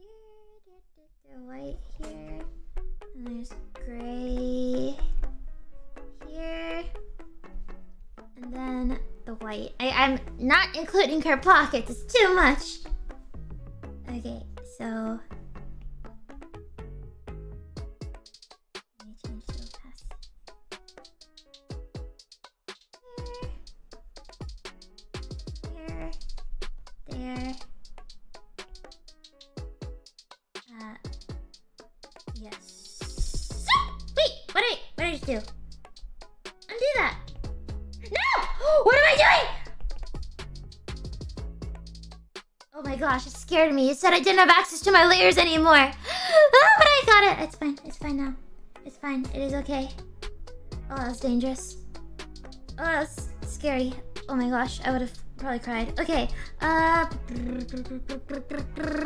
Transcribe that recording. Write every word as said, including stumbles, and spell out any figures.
here, white here, and there's gray here, and then the white. I, I'm not including her pockets, it's too much. Okay, so let me change the opacity. Here, here, there. Uh, yes. Wait, what did I, what did I just do? Undo that. No! What am I doing? Oh my gosh, it scared me. It said I didn't have access to my layers anymore. Oh, but I got it. It's fine. It's fine now. It's fine. It is okay. Oh, that was dangerous. Oh, that's scary. Oh my gosh, I would have probably cried. Okay. Uh.